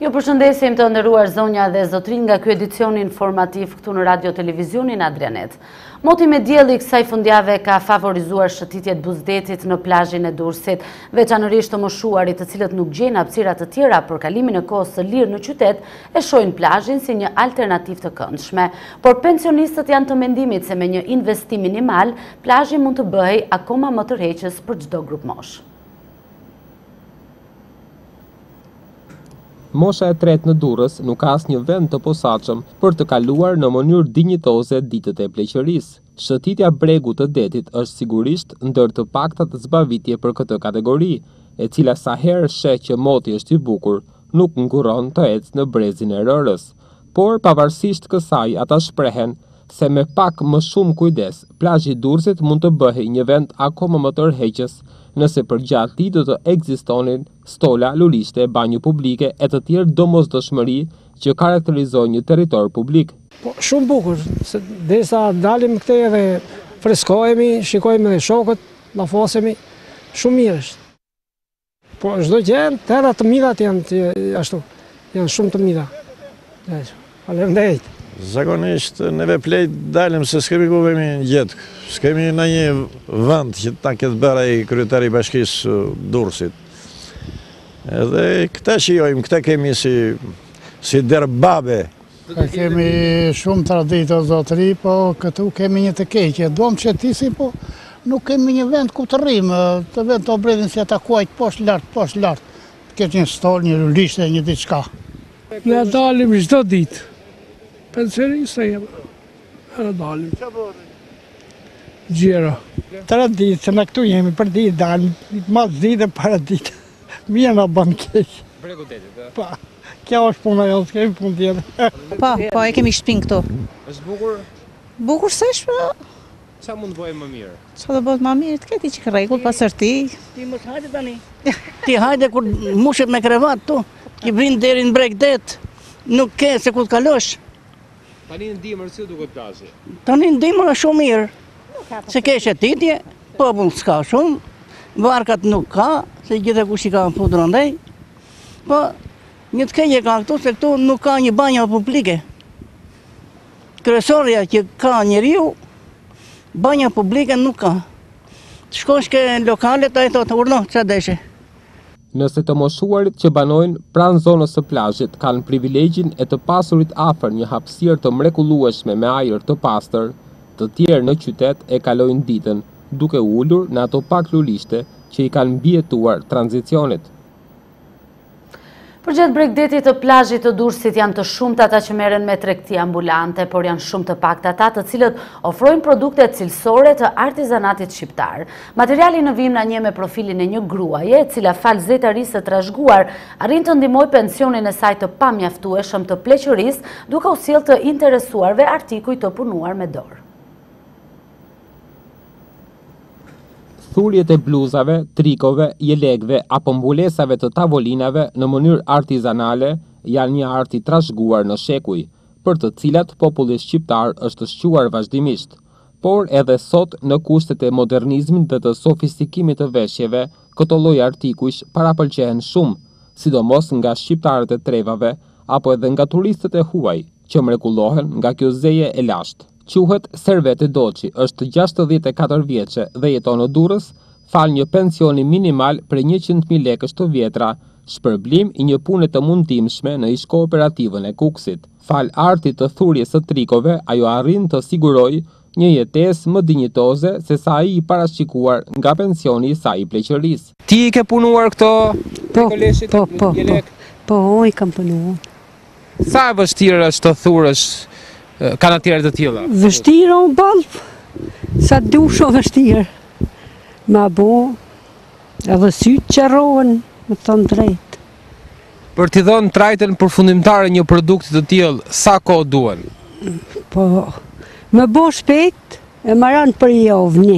Ju përshëndesim të nderuar zonja dhe zotrin nga ky edicion informativ këtu në Radio Televizionin Adrianet. Moti me diell i kësaj fundjave ka favorizuar shëtitjet buzdetit në plazhin e Durrësit, veçanërisht të moshuarit të cilët nuk gjejnë hapësira të tjera për kalimin e kohës së lirë në qytet, e shohin plazhin si një alternativë të këndshme. Por pensionistët janë të mendimit se me një investim minimal, plazhi mund të bëhej akoma më tërheqës për çdo grup moshë. Mosha e tretë në Durrës nuk ka asnjë vend të posaçëm për të kaluar në mënyrë dinjitoze ditët e pleqërisë. Shëtitja Bregut të Detit është sigurisht ndër të paktat zbavitje për këtë kategori, e cila sa herë sheh që moti është i bukur, nuk nguron të ecë në brezin e rërës. Por pavarësisht kësaj, ata shprehen se me pak më shumë kujdes, plazhi i Durrësit mund të bëhej një vend akoma më tërheqës, nëse përgjatë tij do të ekzistonin stola, lulishte, banjë publike e të tjerë domosdoshmëri që karakterizojnë një territor publik. Po, shumë bukur, se derisa dalim këtej edhe freskohemi, shikojmë edhe shokët, lafosemi, shumë mirë është. Po çdo gjë, tëra të mirat janë ashtu, janë shumë të mira. Faleminderit. Zakonisht neve plejt dalim se s'kemi ku vemi në gjetë, s'kemi në një vend që ta këtë bëra i kryetari i bashkisë Durrësit. Edhe këta shijojmë, këta kemi si derbabe. Kemi shumë traditë o zotëri, po këtu kemi një të keqe. Duam që tisi, po nuk kemi një vend ku të rrimë, të vend të obredhin si ata kuajt poshtë lartë. Këtë një stol, një lulishte, një diçka. Ne dalim çdo ditë. Pensionista jemi, edhe dalim. Gjera. Tëra ditë, se në këtu jemi për ditë dalim, mas ditë e para ditë. Mija në banë keqë. Bregu Detit, e? Pa, kjo është puna jo, s'kemi punë tjetër. Po, e kemi shtëpinë këtu. Është bukur? Bukur s'esh, po. Qa mund të bëjmë më mirë? Qa do bëhet më mirë, të këti që rregull pasër ti. Ti mos hajde tani. Ti hajde kur mushet me krevat tu, ki vrin deri në Breg Det, nuk ke se ku të kalosh. Tani në dimër si duket plazhi? Tani në dimër është shumë mirë, se ke shëtitje, popull s'ka shumë, varkat nuk ka, se gjithë e kush i ka në futur andej, po një të keqe ka këtu, se këtu nuk ka një banja publike. Kryesorja që ka njeriu, banja publike nuk ka. Të shkosh ke lokalet, a i thotë, urno, që deshe. Nëse të moshuarit që banojnë pranë zonës së plazhit kanë privilegjin e të pasurit afër një hapësirë të mrekullueshme me ajër të pastër, të tjerë në qytet e kalojnë ditën duke ulur në ato pak lulishte që i kanë mbijetuar tranzicionit. Përgjatë Bregdetit të plazhit të Durrësit janë të shumtë ata që merren me tregti ambulante, por janë shumë të paktë ata të cilët ofrojnë produkte cilësore të artizanatit shqiptar. Materiali në vim na njeh me profilin e një gruaje, e cila fal zetarisë së trashëguar arrin të ndihmojë pensionin e saj të pamjaftueshëm të pleqërisë, duke u sjellë të interesuarve artikuj të punuar me dorë. Thurjet e bluzave, trikove, jelekve apo mbulesave të tavolinave në mënyrë artizanale janë një art i trashëguar në shekuj, për të cilat populli shqiptar është shquar vazhdimisht. Por edhe sot në kushtet e modernizmit dhe të sofistikimit të veshjeve, këto lloj artikujsh parapëlqehen shumë, sidomos nga shqiptarët e trevave apo edhe nga turistët e huaj, që mrekullohen nga kjo zeje e lashtë. Quhet Servete Doçi, është 64 vjeçe dhe jeton në Durrës, fal një pensioni minimal për 100.000 lekësh të vjetra, shpërblim i një pune të mundimshme në ish kooperativën e Kuksit. Fal artit të thurjes së trikove, ajo arrin të sigurojë një jetesë më dinjitoze se sa ai i parashikuar nga pensioni i saj i pleqërisë. Ti i ke punuar këto koleshit jelek? Po, i kam punuar. Sa e vështirë është të thurësh kanatierë të tilla? Vështirë o balp, sa dusho vështirë. Ma bo, edhe sytë qërohen, më thonë drejtë. Për t'i dhënë trajten përfundimtare një produkti të tillë, sa kohë duhen? Po, më bo shpejt, e maran për javë,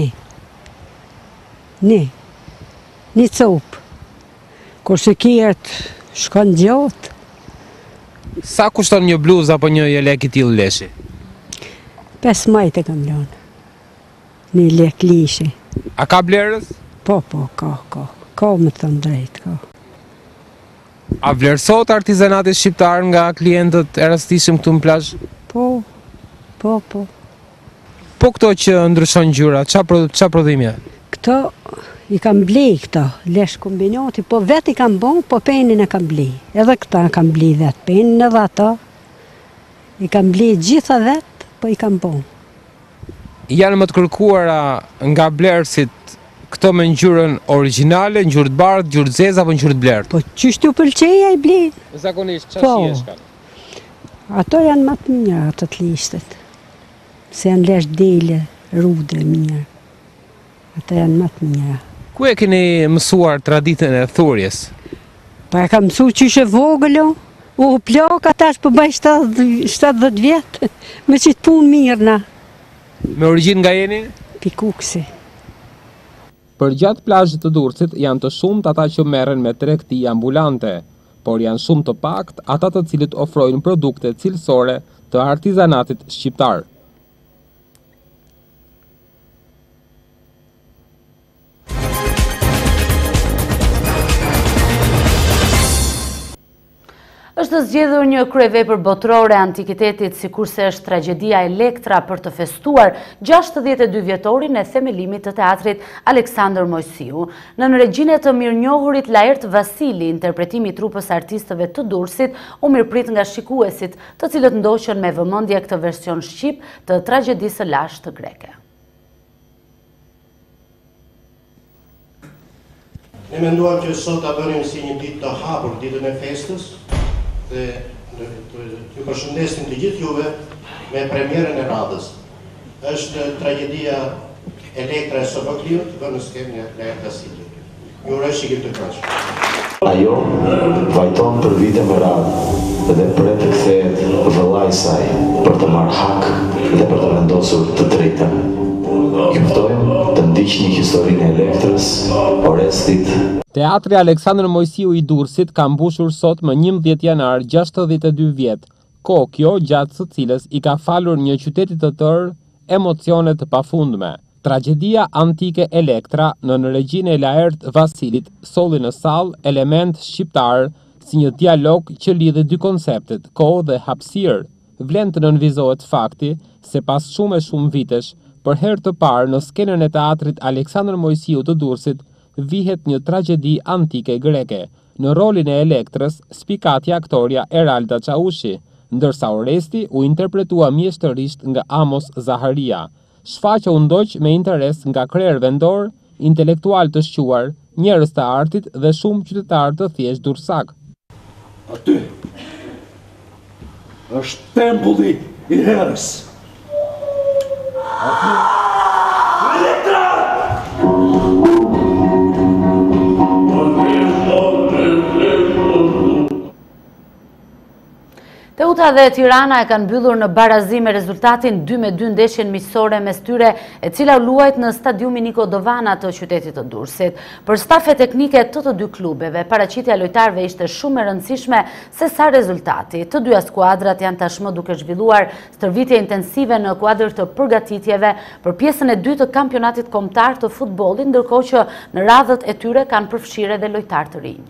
një copë. Kurse kjerët shkon gjatë. Sa kushton një bluzë apo një jelek i tillë leshi? 5 majtë e kam lënë. Një lek lishi. A ka blerës? Po, ka, me thënë drejt, ka. A vlerësohet artizanati shqiptar nga klientët e rastishëm këtu në plazh? Po. Po këto që ndryshon ngjyra, ç'a prodhimi? Këto i kam blej këto, lesh kombinati, po vetë i kam bon, po penin e kam blej. Edhe këta kam blej vetë, penin edhe ato. I kam blej gjitha vetë, po i kam bon. Janë më të kërkuara nga blerësit këto me ngjyrën origjinale, ngjyrë të bardhë, ngjyrë të zezë apo ngjyrë të blerë? Po ç'është t'ju pëlqeja i blej? Zakonisht çfarë shihesh kanë? Ato janë më të mira ato të lishtet. Se janë lesh dele, rude mirë. Ato janë më të mira. Ku e keni mësuar traditën e thurjes? Pa e kam mësu qyshe vogëlo, u plak atash për bëj 70 vjetë, me që të punë mirë na. Me origjinë nga jeni? Pikuksi. Për gjatë plazhit të Durrësit janë të shumtë ata që merren me tregti ambulante, por janë shumë të pakët ata të cilët ofrojnë produkte cilësore të artizanatit shqiptar. Është zgjedhur një kryevepër botërore antikitetit sikurse është tragjedia Elektra për të festuar 62 vjetorin e themelimit të teatrit Aleksandër Mojsiu. Në regjinë të mirënjohurit Lajert Vasili, interpretimi i trupës artistëve të Durrësit u mirëprit nga shikuesit, të cilët ndoqën me vëmendje këtë version shqip të tragjedisë së lashtë greke. Ne menduam që sot ta bënim si një ditë të hapur, ditën e festës, dhe ju përshëndesim të gjithë juve me premierën e radhës. Është tragjedia Elektra e Sofokliut, vënë në skenë Lajert Vasili. Ju uroj shikim të këndshëm. Ajo vajton për vite me radhë dhe pret të kthehet vëllai i saj për të marrë hak dhe për të vendosur të drejtën. Ju ftojmë të ndiqni historinë e Elektrës, Orestit. Teatri Aleksandër Mojsiu i Durrësit ka mbushur sot më 11 janar 62 vjet, kohë kjo gjatë së cilës i ka falur një qyteti të tërë emocione të pafundme. Tragjedia antike Elektra në regjinë e Lajert Vasilit solli në sallë element shqiptar si një dialog që lidhe dy konceptet, kohë dhe hapësirë. Vlen të nënvizohet fakti se pas shumë vitesh, për herë të parë në skenën e teatrit Aleksandër Mojsiu të Durrësit vihet një tragjedi antike greke. Në rolin e Elektrës spikati aktoria Eralda Çaushi, ndërsa Oresti u interpretua mjeshtërisht nga Amos Zaharia. Shfaqja u ndoq me interes nga krerë vendor, intelektual të shquar, njerëz të artit dhe shumë qytetarë të thjesht durrësak. Aty është tempulli i herës. Elektra! Teuta dhe Tirana e kanë mbyllur në barazi me rezultatin 2-2 ndeshjen miqësore mes tyre, e cila u luajt në stadiumin Niko Dovana të qytetit të Durrësit. Për stafe teknike të dy klubeve, paraqitja lojtarëve ishte shumë e rëndësishme se sa rezultati. Të dyja skuadrat janë tashmë duke zhvilluar stërvitje intensive në kuadër të përgatitjeve për pjesën e dytë të kampionatit kombëtar të futbollit, ndërkohë që në radhët e tyre kanë përfshirë edhe lojtarë të rinj.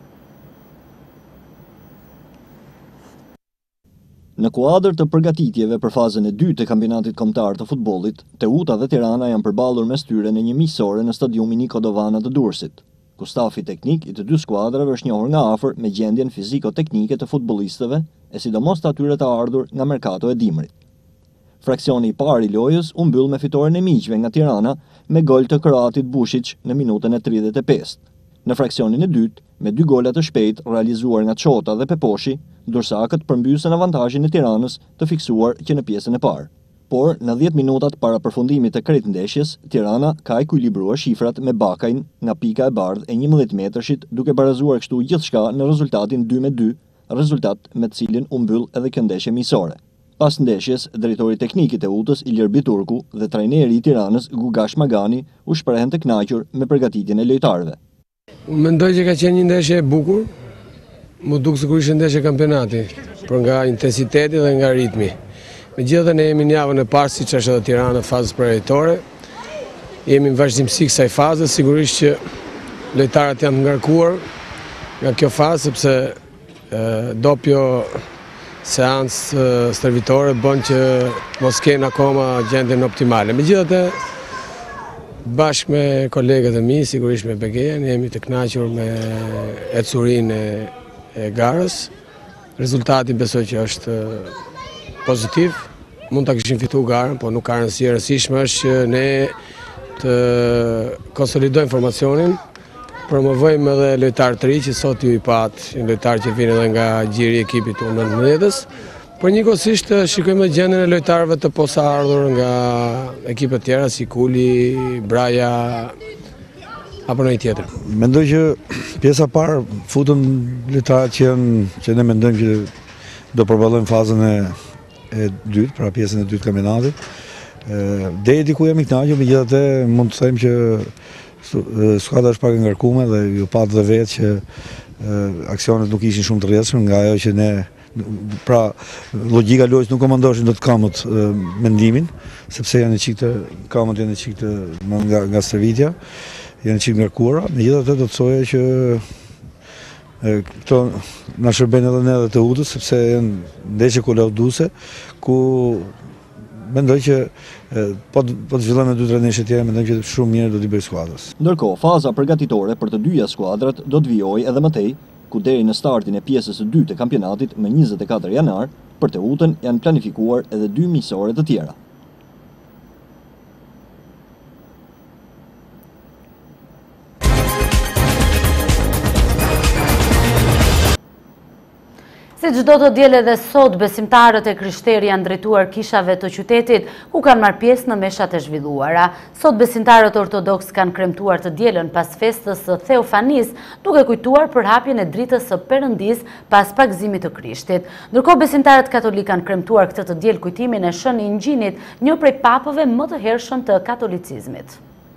Në kuadër të përgatitjeve për fazën e dytë të kampionatit kombëtar të futbollit, Teuta dhe Tirana janë përballur mes tyre në një miqësore në stadiumin Niko Dovana të Durrësit, ku stafi teknik i të dy skuadrave është njohur nga afër me gjendjen fiziko-teknike të futbollistëve, e sidomos të atyre të ardhur nga merkato e dimrit. Fraksioni i parë i lojës u mbyll me fitoren e miqve nga Tirana me gol të kroatit Bushić në minutën e 35. Në fraksionin e dytë, me 2 gola të shpejt realizuar nga Çota dhe Peposhi, dursakët përmbysën avantazhin e Tiranës të fiksuar që në pjesën e parë. Por, në 10 minutat para përfundimit të krejtëndeshjes, Tirana ka ekuilibruar shifrat me Bakajn nga pika e bardhë e 11 metrëshit, duke barazuar kështu gjithçka në rezultatin 2-2, rezultat me të cilin u mbyll edhe kjo ndeshje miqësore. Pas ndeshjes, drejtori teknik i Teutës Ilir Biturku dhe trajneri i Tiranës Gugash Magani u shprehen të kënaqur me përgatitjen e lojtarëve. Unë mendoj që ka qenë një ndeshje e bukur, mu duk sikur ishte ndeshje kampionati, por nga intensiteti dhe nga ritmi. Megjithatë ne jemi në javën e parë, siç është edhe Tirana në fazën përjetoare. Jemi në vazhdimsi kësaj faze, sigurisht që lojtarët janë të ngarkuar, nga kjo fazë sepse doppio seancë stërvitore bën që mos kenë akoma gjendjen optimale. Megjithatë, bashkë me kolegët e mi, sigurisht me Begejen, jemi të kënaqur me ecurinë e garës. Rezultati besoj që është pozitiv. Mund ta kishim fituar garën, po nuk ka rëndësi. E rëndësishme është që ne të konsolidojmë formacionin, promovojmë edhe lojtarë të ri që sot ju i pat, lojtarë që vinë edhe nga gjiri i ekipit të 19-s, por njëkohësisht shikojmë gjendjen e lojtarëve të posaardhur nga ekipet tjera si Kuli, Braja apo ndonjë tjetër. Mendoj që pjesa parë futën lojtarët që ne mendojmë që do përballojnë fazën e dytë, pra pjesën e dytë kampionatit. Deri diku jam i kënaqur, megjithatë mund të them që skuadra është pak e ngarkuar dhe ju pat dhe vetë që aksionet nuk ishin shumë të rrjedhshme nga ajo që ne, pra logjika lojës nuk komandoshin dot kamët mendimin, sepse janë kamët janë çiktë nga stërvitja, janë çiktë ngarkuara. Megjithatë do të thoya që këto na shërben edhe ne të udhës, sepse janë ndeshje kolauduese ku mendoj që po të zhvillojmë 2-3 ndeshje tjera, mendoj që shumë mirë do t'i bëjë skuadrës. Ndërkohë, faza përgatitore për të dyja skuadrat do të vijojë edhe më tej, ku deri në startin e pjesës së dytë të kampionatit më 24 janar, për të utën janë planifikuar edhe 2 miqësore të tjera. Si çdo të diel edhe sot, besimtarët e Krishterë janë drejtuar kishave të qytetit, ku kanë marrë pjesë në meshat e zhvilluara. Sot besimtarët ortodoks kanë kremtuar të dielën pas festës së Theofanis, duke kujtuar për hapjen e dritës së Perëndis pas pagëzimit të Krishtit. Ndërkohë besimtarët katolik kanë kremtuar këtë të diel kujtimin e Shën Ingjinit, një prej papëve më të hershëm të katolicizmit.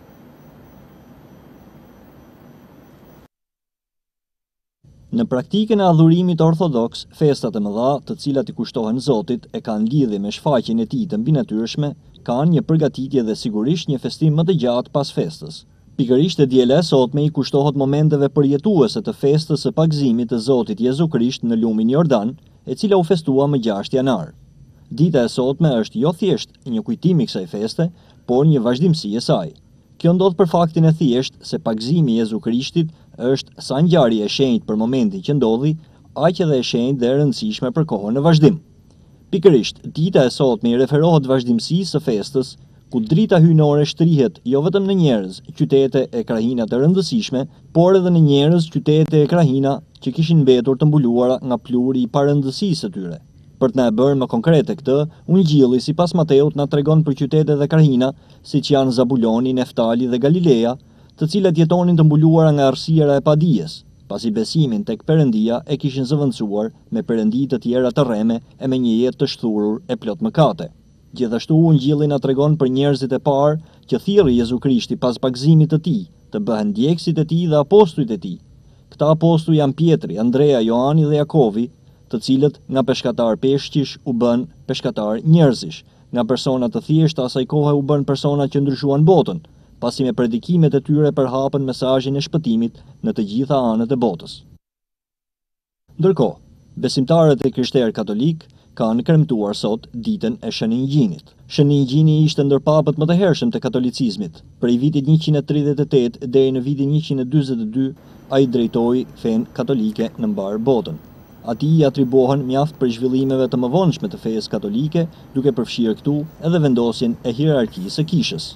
Në praktikën e adhurimit ortodoks, festat e mëdha, të cilat i kushtohen Zotit e kanë lidhje me shfaqjen e tij të mbinatyrshme, kanë një përgatitje dhe sigurisht një festim më të gjatë pas festës. Pikërisht e diela e sotme i kushtohet momenteve përjetuese të festës së pagëzimit të Zotit Jezu Krisht në lumin Jordan, e cila u festua më 6 janar. Dita e sotme është jo thjesht një kujtim i kësaj feste, por një vazhdimsi e saj. Kjo ndodh për faktin e thjesht se pagëzimi i Jezu Krishtit është sa ngjarje e shenjtë për momentin që ndodhi, aq edhe e shenjtë dhe e rëndësishme për kohën në vazhdim. Pikërisht, dita e sotme i referohet vazhdimësisë së festës, ku drita hyjnore shtrihet jo vetëm në njerëz, qytete e krahina të rëndësishme, por edhe në njerëz, qytete e krahina që kishin mbetur të mbuluara nga pluri i parëndësisë së tyre. Për të na e bërë më konkrete këtë, Ungjilli sipas Mateut na tregon për qytetet e krahina, siç janë Zabuloni, Neftali dhe Galilea, të cilat jetonin të mbuluara nga errësira e padijes, pasi besimin tek Perëndia e kishin zëvendësuar me perëndi të tjera të rreme e me një jetë të shthurur e plot mëkate. Gjithashtu Ungjilli na tregon për njerëzit e parë që thirrri Jezu Krishti pas pagëzimit të tij, të bëhen ndjekësit e tij dhe apostujt e tij. Këta apostuj janë Pietri, Andrea, Johani dhe Jakovi, të cilët nga peshkatar peshqish u bën peshkatar njerëzish, nga persona të thjeshta asaj kohe u bën persona që ndryshuan botën, pasi me predikimet e tyre përhapën mesazhin e shpëtimit në të gjitha anët e botës. Ndërkohë, besimtarët e Krishterë Katolik kanë kremtuar sot ditën e Shën Ingjinit. Shën Ingjini ishte ndër papët më të hershëm të katolicizmit. Prej vitit 138 deri në vitin 142, ai drejtoi fenë katolike në mbar botën. Atij i atribuohen mjaft për zhvillimeve të mëvonshme të fesë katolike, duke përfshirë këtu edhe vendosjen e hierarkisë së kishës.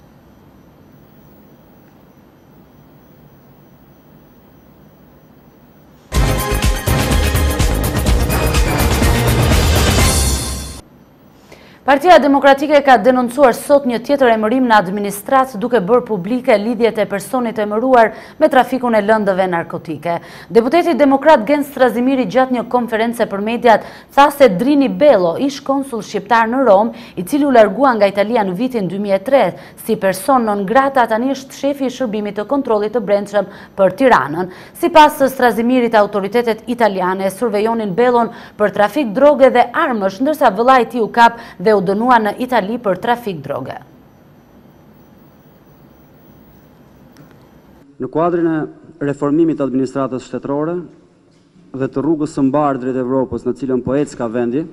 Partia Demokratike ka denoncuar sot një tjetër emërim në administratë duke bërë publike lidhjet e personit emëruar me trafikun e lëndëve narkotike. Deputeti demokrat Gen Strazimiri gjatë një konference për mediat tha se Drini Bello, ish konsul shqiptar në Rom, i cili u largua nga Italia në vitin 2003 si person non grata, tani është shefi i shërbimit të kontrollit të brendshëm për Tiranën. Sipas Strazimirit, autoritetet italiane survejonin Bellon për trafik droge dhe armësh, ndërsa vëllai i tij u kap dhe u dënua në Itali për trafik droge. Në kuadrin e reformimit të administratës shtetërore, dhe të rrugës së mbarë drejt Evropës, në cilën po ecë ka vendi,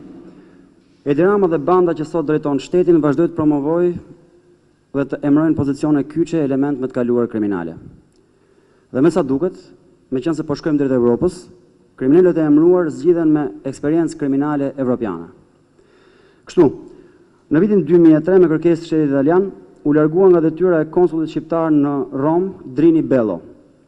Edi Rama dhe banda që sot drejton shtetin vazhdojnë të promovojë dhe të emërojnë pozicione kyçe element me të kaluar kriminale. Dhe me sa duket, me qenë se po shkojmë drejt Evropës, kriminalët e emëruar zgjidhen me eksperiencë kriminale evropiane. Kështu, në vitin 2003 me kërkesë të shtetit italian, u largua nga detyra e konsullit shqiptar në Rom, Drini Bello.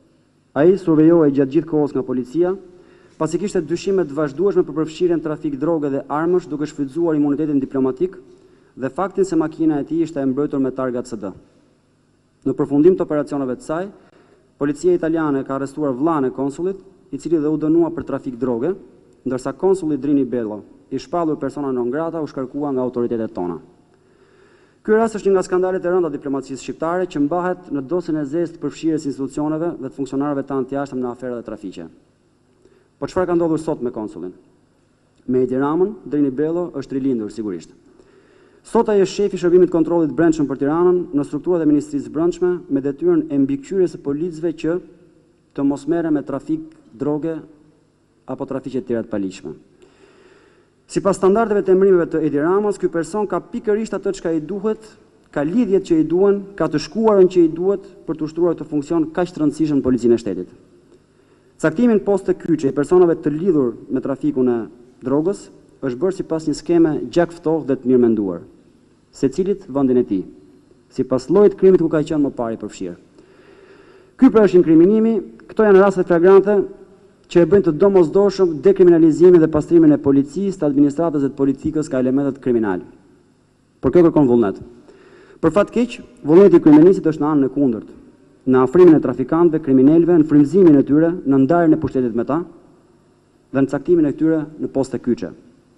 Ai survejohej gjatë gjithë kohës nga policia, pasi kishte dyshime të vazhdueshme për përfshirjen në trafik droge dhe armësh, duke shfrytzuar imunitetin diplomatik dhe faktin se makina e tij ishte e mbrojtur me targa CD. Në përfundim të operacioneve të saj, policia italiane ka arrestuar vllain e konsullit, i cili dhe u dënua për trafik droge, ndërsa konsulli Drini Bello, i shpallur persona non grata, u shkarkua nga autoritetet tona. Ky rast është një nga skandalet e rënda diplomacisë shqiptare që mbahet në dosjen e zezë të përfshirjes institucioneve dhe të funksionarëve tanë të jashtëm në afera dhe trafiqe. Po çfarë ka ndodhur sot me konsullin? Me Edi Ramën, Drini Bello është rilindur sigurisht. Sot ai është shefi i shërbimit kontrollit brendshëm për Tiranën në strukturat e Ministrisë Brendshme me detyrën e mbikëqyrjes së policëve që të mos merren me trafik droge apo trafiqe të tjera të paligjshme. Sipas standardeve të emërimeve të Edi Ramës, ky person ka pikërisht atë çka i duhet, ka lidhjet që i duhen, ka të shkuarën që i duhet për të ushtruar këtë funksion kaq të rëndësishëm në policinë e shtetit. Caktimin postë të kyçe i personave të lidhur me trafikun e drogës është bërë sipas një skeme gjak ftohtë dhe të mirë menduar, secilit vendin e tij, sipas llojit të krimit ku ka qenë më parë i përfshirë. Ky pra është inkriminimi, këto janë raste flagrante që e bëjnë të domosdoshëm dekriminalizimin dhe pastrimin e policisë, të administratës dhe të politikës ka elementet kriminal. Por kjo kërkon vullnet. Për fat keq, vullneti i kriminalistit është në anën e kundërt, në afrimin e trafikantëve, kriminalëve, në frymëzimin e tyre, në ndarjen e pushtetit me ta dhe në caktimin e tyre në poste kyçe.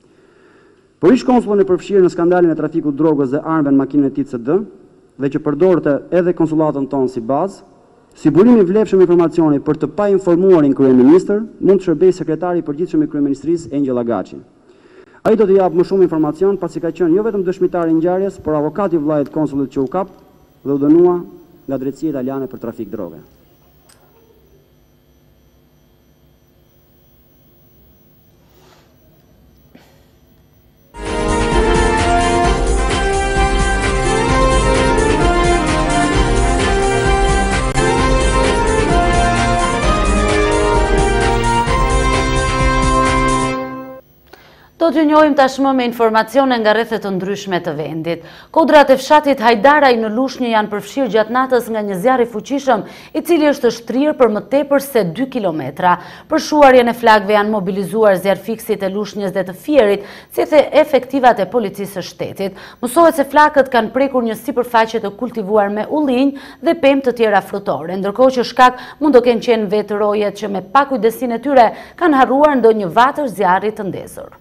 Por ish konsullin e përfshirë në skandalin e trafikut drogës dhe armëve në makinën e tij CD dhe që përdorte edhe konsullatën tonë si bazë, si burim i vlefshëm informacioni për të pa informuarin kryeministër, mund të shërbejë sekretari i përgjithshëm i kryeministrisë Engjëll Agaçi. Ai do të japë më shumë informacion pasi ka qenë jo vetëm dëshmitar i ngjarjes, por avokati i vllajit konsullit që u kap dhe u dënua nga drejtësia italiane për trafik droge. Do t'ju njohim tashmë me informacione nga rrethet të ndryshme të vendit. Kodrat e fshatit Hajdaraj në Lushnjë janë përfshirë gjatë natës nga një zjarr i fuqishëm, i cili është shtrirë për më tepër se 2 kilometra. Për shuarjen e flagëve janë mobilizuar zjarrfikësit e Lushnjës dhe të Fierit, si dhe efektivat e policisë së shtetit. Mësohet se flakët kanë prekur një sipërfaqe të kultivuar me ullinj dhe pemë të tjera frutore, ndërkohë që shkak mund të kenë qenë vetë rojet që me pakujdesin e tyre kanë harruar ndonjë vatër zjarri të ndezur.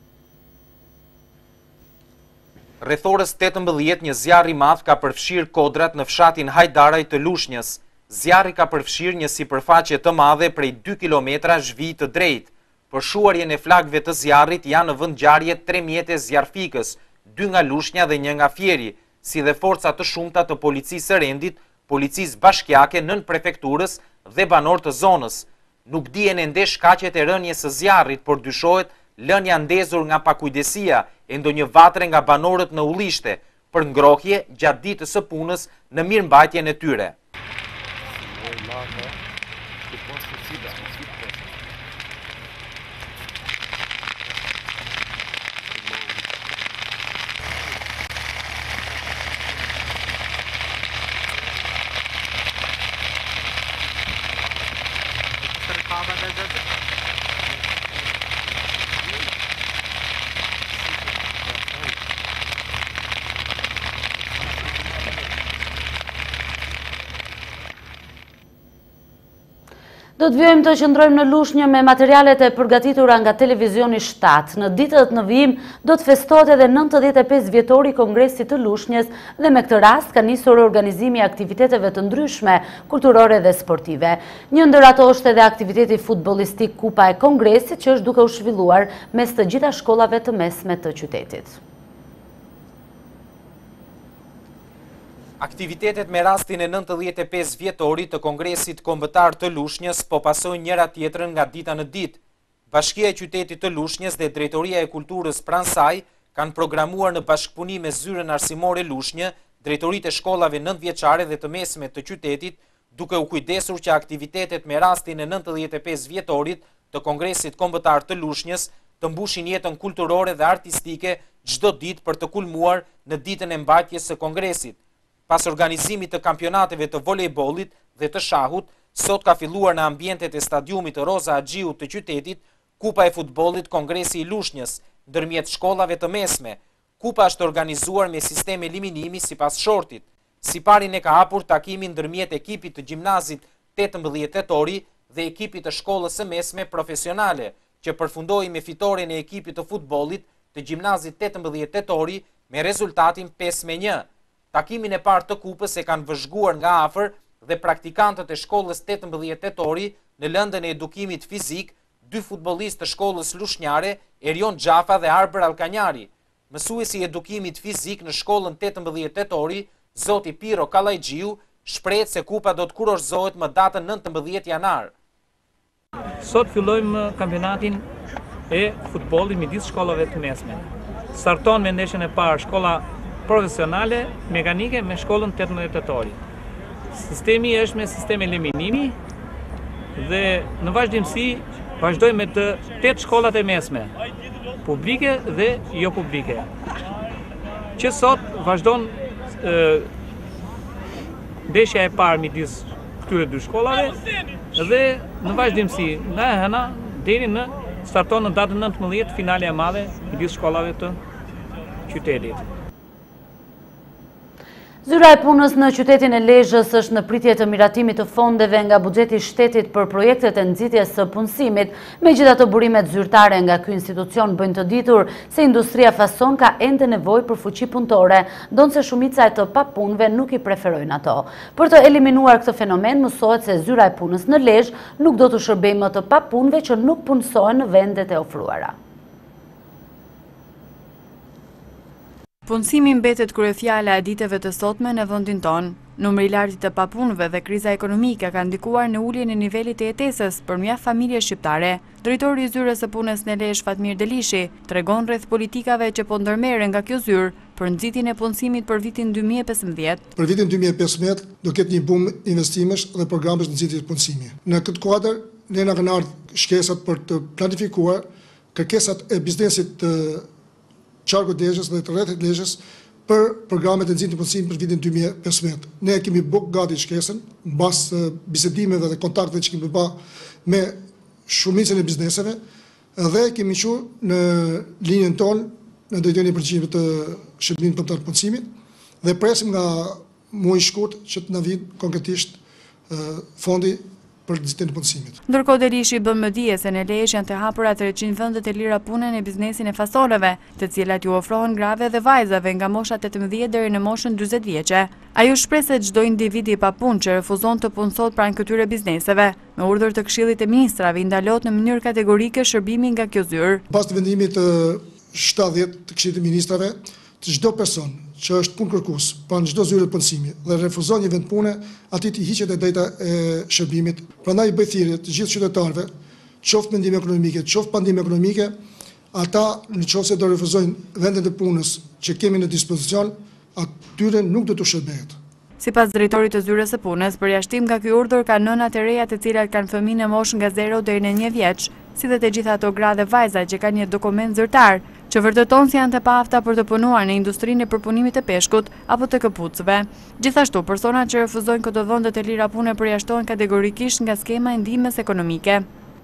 Rreth orës 18 një zjarr i madh ka përfshirë kodrat në fshatin Hajdaraj të Lushnjës. Zjarri ka përfshirë një sipërfaqe të madhe prej 2 kilometra zhvijë të drejtë. Për shuarjen e flagëve të zjarrit janë në vend ngjarje 3 mjete zjarrfikës, 2 nga Lushnja dhe 1 nga Fieri, si dhe forca të shumta të policisë së rendit, policisë bashkiake nën prefekturës dhe banor të zonës. Nuk dihen ende shkaqet e rënies së zjarrit, por dyshohet lënia ndezur nga pakujdesia e ndonjë vatre nga banorët në Ullishte për ngrohje gjatë ditës së punës në mirëmbajtjen e tyre. Do të vjojmë të qëndrojmë në Lushnjë me materialet e përgatitura nga televizioni 7. Në ditët në vijim do të festohet edhe 95 vjetori Kongresit të Lushnjës dhe me këtë rast ka nisur organizimi i aktiviteteve të ndryshme, kulturore dhe sportive. Një ndër ato është edhe aktiviteti futbollistik Kupa e Kongresit që është duke u zhvilluar mes të gjitha shkollave të mesme të qytetit. Aktivitetet me rastin e 95 vjetorit të Kongresit Kombëtar të Lushnjës po pasojnë njëra tjetrën nga dita në ditë. Bashkia e Qytetit të Lushnjës dhe Drejtoria e Kulturës pranë saj kanë programuar në bashkëpunim me Zyrën Arsimore Lushnjë, drejtoritë e shkollave 9 vjeçare dhe të mesme të qytetit, duke u kujdesur që aktivitetet me rastin e 95 vjetorit të Kongresit Kombëtar të Lushnjës të mbushin jetën kulturore dhe artistike çdo ditë për të kulmuar në ditën e mbajtjes së Kongresit. Pas organizimit të kampionateve të volejbollit dhe të shahut, sot ka filluar në ambientet e stadiumit të Roza Axhiut të qytetit Kupa e futbollit Kongresi i Lushnjës, ndërmjet shkollave të mesme. Kupa është organizuar me sistem eliminimi sipas shortit. Si parin e ka hapur takimin ndërmjet ekipit të gjimnazit 18 tetori dhe ekipit të shkollës së mesme profesionale, që përfundoi me fitoren e ekipit të futbollit të gjimnazit 18 tetori me rezultatin 5-1. Takimin e parë të kupës e kanë vëzhguar nga afër dhe praktikantët e shkollës 18 tetori në lëndën e edukimit fizik, 2 futbollistë të shkollës lushnjare, Erion Xhafa dhe Arber Alkanjari. Mësuesi i edukimit fizik në shkollën 18 tetori, zoti Piro Kallajgjiu, shprehet se kupa do të kurorzohet më datën 19 janar. Sot fillojmë kampionatin e futbollit midis shkollave të mesme. Starton me ndeshjen e parë shkolla profesionale mekanike me shkollën 18 tetori. Sistemi është me sistem eliminimi dhe në vazhdimsi vazhdojmë me të 8 shkollat e mesme, publike dhe jo publike. Që sot vazhdon ndeshja e parë midis këtyre 2 shkollave dhe në vazhdimsi nga hëna deri në starton në datën 19 finale e madhe midis shkollave të qytetit. Zyra e punës në qytetin e Lezhës është në pritje të miratimit të fondeve nga buxheti i shtetit për projektet e nxitjes së punësimit. Megjithatë, burimet zyrtare nga ky institucion bëjnë të ditur se industria fason ka ende nevojë për fuqi punëtore, ndonse shumica e të papunëve nuk i preferojnë ato. Për të eliminuar këtë fenomen, mësohet se zyra e punës në Lezhë nuk do të shërbejë më të papunëve që nuk punësojnë në vendet e ofruara. Punësimi mbetet kryefjala e ditëve të sotme në vendin tonë. Numri i lartë të papunëve dhe kriza ekonomike ka ndikuar në uljen e nivelit të jetesës për mjaft familje shqiptare. Drejtori i Zyrës së Punës në Lezhë, Fatmir Delishi, tregon rreth politikave që po ndërmerren nga kjo zyrë për nxitjen e punësimit për vitin 2015. Për vitin 2015 do ketë një bum investimesh dhe programesh nxitjes punësimit. Në këtë kuadër, ne na kanë ardhur shkesat për të planifikuar kërkesat e biznesit të qarku Lezhës dhe të rrethit Lezhës për programet e nxitjes të punësimit për vitin 2015. Ne kemi buk gati shkesën, mbas bisedimeve dhe kontakteve që kemi bërë me shumicën e bizneseve dhe kemi qenë në linjën tonë në drejtimin e përgjithshëm të shërbimit kombëtar të punësimit dhe presim nga muaji i shkurt që të na vijë konkretisht fondi për nxitjen e punësimit. Ndërkohë Delishi bën më dije se në Lezhë janë të hapura 300 vende të lira pune në biznesin e fasoneve, të cilat ju ofrohen grave dhe vajzave nga mosha 18 deri në moshën 40 vjeçe. Ai u shpreh se çdo individ i papunë që refuzon të punësot pranë këtyre bizneseve, me urdhër të Këshillit të Ministrave, i ndalohet në mënyrë kategorike shërbimi nga kjo zyrë. Pas të vendimit të 70 të Këshillit të Ministrave, të çdo person që është punëkërkues pranë çdo zyre punësimi dhe refuzon një vend pune, atij i hiqet e drejta e shërbimit. Prandaj bëj thirrje të gjithë qytetarëve, qoftë me ndihmë ekonomike, qoftë pa ndihmë ekonomike, ata nëse do refuzojnë vendet e punës që kemi në dispozicion, atyre nuk do të shërbehet. Sipas drejtorit të Zyrës së Punës, përjashtim nga ky urdhër kanë nënat e reja të cilat kanë fëmijë në moshën nga 0 deri në 1 vjeç, si dhe të gjitha ato gra dhe vajza që kanë një dokument zyrtar, që vërteton se janë të paafta për të punuar në industrinë e përpunimit të peshkut apo të këpucëve. Gjithashtu, personat që refuzojnë këto vende të lira pune përjashtohen kategorikisht nga skema e ndihmës ekonomike.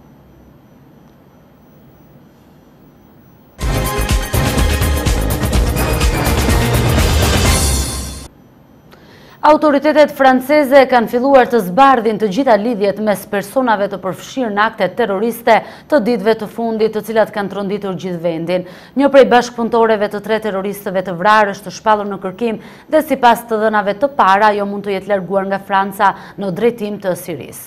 Autoritetet franceze kanë filluar të zbardhin të gjitha lidhjet mes personave të përfshirë në akte terroriste të ditëve të fundit, të cilat kanë tronditur gjithë vendin. Një prej bashkëpunëtorëve të 3 terroristëve të vrarë është shpallur në kërkim dhe sipas të dhënave të para, ajo mund të jetë larguar nga Franca në drejtim të Sirisë.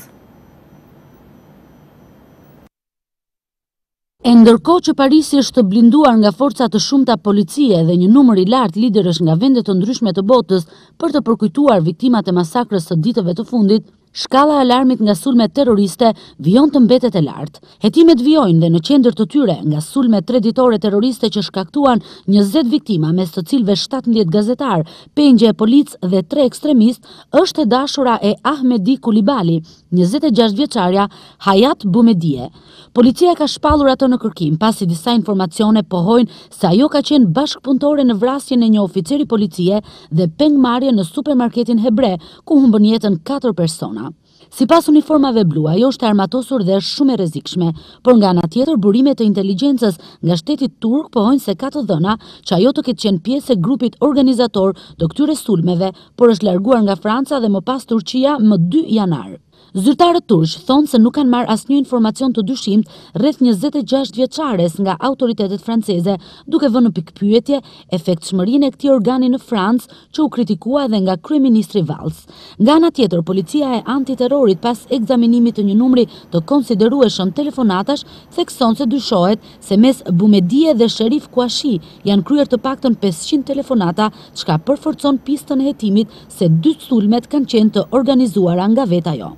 E ndërkohë që Parisi është blinduar nga forca të shumta policie dhe një numër i lartë liderësh nga vende të ndryshme të botës për të përkujtuar viktimat e masakrës së ditëve të fundit, shkalla e alarmit nga sulmet terroriste vijon të mbetet e lartë. Hetimet vijojnë dhe në qendër të tyre nga sulmet traditore terroriste që shkaktuan 20 viktima, mes të cilëve 17 gazetar, pengje e policë dhe 3 ekstremist, është e dashura e Ahmedi Kulibali, 26 vjeçarja Hayat Boumedie. Policia ka shpallur atë në kërkim, pasi disa informacione pohojnë se ajo ka qenë bashkëpunëtore në vrasjen e një oficeri policie dhe pengmarrje në supermarketin Hebre, ku humbën jetën 4 persona. Sipas uniformave blu, ajo është armatosur dhe është shumë e rrezikshme, por nga ana tjetër burimet të inteligjencës nga shteti turk pohojnë se ka të dhëna që ajo të ketë qenë pjesë e grupit organizator të këtyre sulmeve, por është larguar nga Franca dhe më pas Turqia më 2 janar. Zyrtarët turq thonë se nuk kanë marrë asnjë informacion të dyshimt rreth 26 vjeçares nga autoritetet franceze, duke vënë në pikpyetje efektshmërinë e këtij organi në Francë, që u kritikua edhe nga kryeministri Valls. Nga ana tjetër, policia e antiterrorit pas ekzaminimit të një numri të konsiderueshëm telefonatash thekson se dyshohet se mes Boumedie dhe Sherif Kouachi janë kryer të paktën 500 telefonata, çka përforcon pistën e hetimit se 2 sulmet kanë qenë të organizuara nga vetë ajo.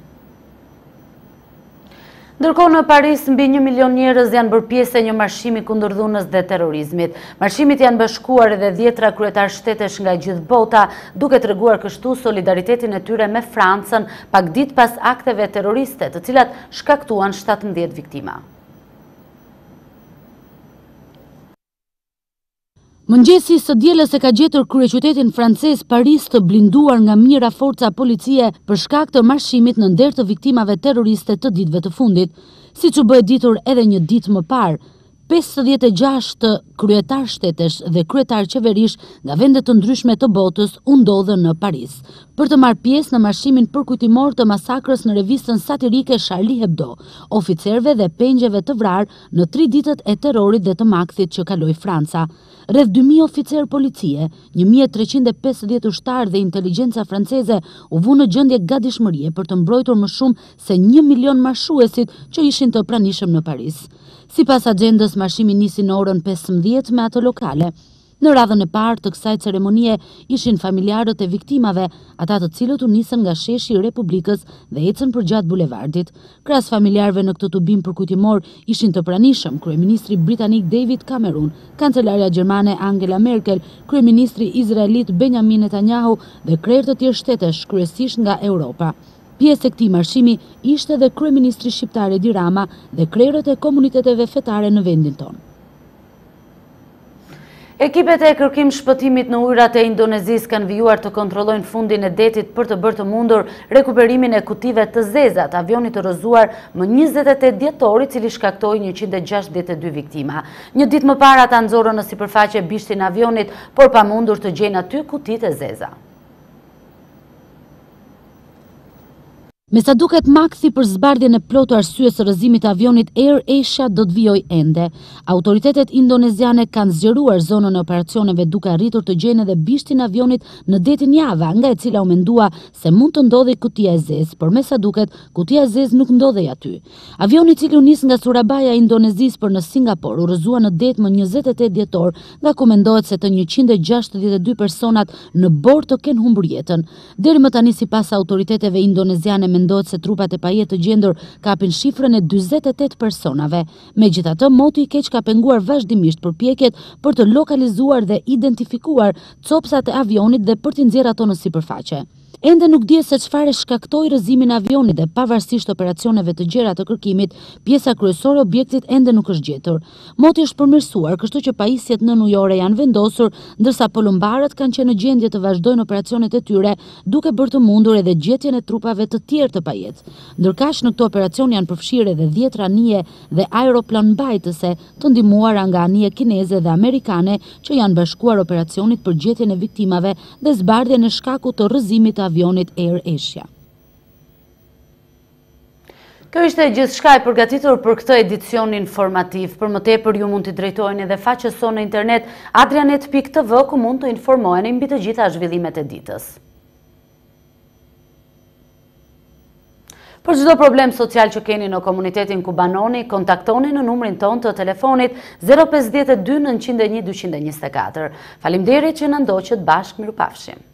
Ndërkohë në Paris, mbi 1 milion njerëz janë bërë pjesë e një marshimi kundër dhunës dhe terrorizmit. Marshimit janë bashkuar edhe 10 kryetar shtetesh nga gjithë bota, duke treguar kështu solidaritetin e tyre me Francën pak ditë pas akteve terroriste, të cilat shkaktuan 17 viktima. Mëngjesi së dielës e ka gjetur kryeqytetin francez Paris të blinduar nga mijëra forca policie për shkak të marshimit në nder të viktimave terroriste të ditëve të fundit. Siç u bë ditur edhe një ditë më parë, 56 kryetar shtetesh dhe kryetar qeverish nga vende të ndryshme të botës u ndodhen në Paris për të marrë pjesë në marshimin përkujtimor të masakrës në revistën satirike Charlie Hebdo, oficerëve dhe pengjeve të vrarë në 3 ditët e terrorit dhe të makthit që kaloi Franca. Rreth 2000 oficerë policie, 1350 ushtarë dhe inteligjenca franceze u vu në gjendje gatishmërie për të mbrojtur më shumë se 1 milion marshuesit që ishin të pranishëm në Paris. Sipas agjendës, marshimi nisi në orën 15 me atë lokale. Në radhën e parë të kësaj ceremonie ishin familjarët e viktimave, ata të cilët u nisën nga sheshi i Republikës dhe ecën përgjatë bulevardit. Krahas familjarëve në këtë tubim përkujtimor ishin të pranishëm kryeministri britanik David Cameron, kancelarja gjermane Angela Merkel, kryeministri izraelit Benjamin Netanyahu dhe krerë të tjerë shtetesh, kryesisht nga Europa. Pjesë e këtij marshimi ishte edhe kryeministri shqiptar Edi Rama dhe krerët e komuniteteve fetare në vendin tonë. Ekipet e kërkim shpëtimit në ujrat e Indonezisë kanë vijuar të kontrollojnë fundin e detit për të bërë të mundur rekuperimin e kutive të zeza të avionit të rrëzuar më 28 dhjetori, cili shkaktoi 162 viktima. Një ditë më parë ata nxorën në sipërfaqe bishtin e avionit, por pa mundur të gjejnë aty kutitë e zeza. Me sa duket, makthi për zbardhjen e plotë arsye së rrëzimit të avionit Air Asia do të vijojë ende. Autoritetet indoneziane kanë zgjeruar zonën e operacioneve duke arritur të gjejnë edhe bishtin e avionit në detin Java, nga e cila u mendua se mund të ndodhej kutia e zezë, por me sa duket, kutia e zezë nuk ndodhej aty. Avioni i cili u nis nga Surabaya, Indonezisë për në Singapur, u rrëzua në det më 28 dhjetor, nga ku mendohet se të 162 personat në bord të kenë humbur jetën. Deri më tani, sipas autoriteteve indoneziane, mendohet se trupat e pajet të gjendur kapin shifrën e 48 personave. Megjithatë, moti i keq ka penguar vazhdimisht përpjekjet për të lokalizuar dhe identifikuar copsat e avionit dhe për t'i nxjerrë ato në sipërfaqe. Ende nuk dihet se çfarë shkaktoi rrëzimin e avionit dhe pavarësisht operacioneve të gjera të kërkimit, pjesa kryesore e objektit ende nuk është gjetur. Moti është përmirësuar, kështu që pajisjet në ujore janë vendosur, ndërsa polumbarët kanë qenë në gjendje të vazhdojnë operacionet e tyre, duke bërë të mundur edhe gjetjen e trupave të tjerë të pajet. Ndërkaq në këtë operacion janë përfshirë edhe 10 anije dhe aeroplan mbajtëse, të ndihmuara nga anije kineze dhe amerikane, që janë bashkuar operacionit për gjetjen e viktimave dhe zbardhjen e shkakut të rrëzimit të avionit Air Asia. Kjo ishte gjithçka e përgatitur për këtë edicion informativ. Për më tepër ju mund t'i drejtojeni edhe faqes sonë në internet adrianet.tv, ku mund të informoheni mbi të gjitha zhvillimet e ditës. Për çdo problem social që keni në komunitetin ku banoni, kontaktoni në numrin ton të telefonit 052 901 224. Faleminderit që na ndoqët bashkë, mirupafshim.